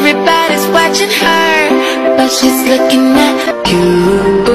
Everybody's watching her, but she's looking at you.